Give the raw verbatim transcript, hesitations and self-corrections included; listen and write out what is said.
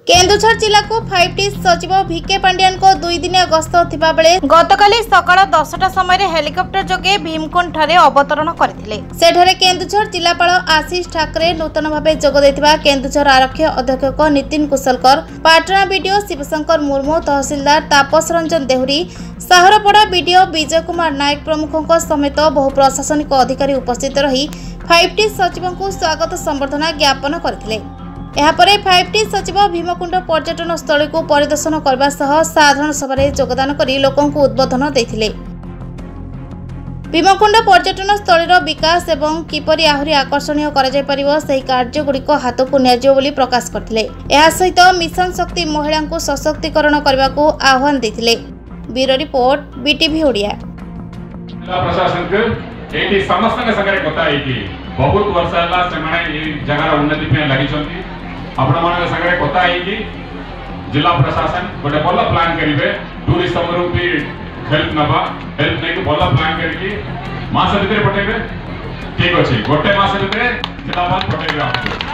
केन्दुझर जिला को five T सचिव भिके पांडियान को दुई दिनिया गस्त थिबा बेले गतकाली सकाळ दसटा समय हेलिकॉप्टर जोगे भीमकुंड ठारे अवतरण करथिले। सेठारे केन्दुझर जिलापाल आशीष ठाकरे नूतन भावे जोग देथिबा केन्दुझर आरक्षी अध्यक्ष नितिन कुशलकर, पाटना बीडीओ शिवशंकर मुर्मू, तहसीलदार तापस रंजन देहुरी, साहरपड़ा बीडीओ विजय कुमार नायक प्रमुखों समेत बहु प्रशासनिक अधिकारी उपस्थित रही फाइव टी सचिव को स्वागत संबर्धना ज्ञापन करथिले। यापरे फाइव टी सचिव भीमकुंड पर्यटन स्थल को परिदर्शन करबा सह साधारण सभा योगदान करी लोकों को उद्बोधन देथिले। भीमकुंड पर्यटन स्थल विकास एवं किपरि आहुरी आकर्षणीय करा जाय परिबो सही कार्य गुडी को हाथ को नियाजियो बोली प्रकाश करथिले। एहा सहित मिशन शक्ति महिला को सशक्तिकरण करबा को आह्वान देथिले। Bureau report BTV Odia. जिला प्रशासन के एटी समस्त के संगे कथा एटी बहुत वर्ष हला से माने ए जगह उन्नति पे लागि छथि। आपण मन संगे कथा एटी जिला प्रशासन गोटे भल प्लान करिवे टूरिस्ट समरू भी हेल्प नबा हेल्प नै के भल प्लान करके मास भीतर पठेबे। ठीक अछि गोटे मास भीतर जिला पाल पठेबे।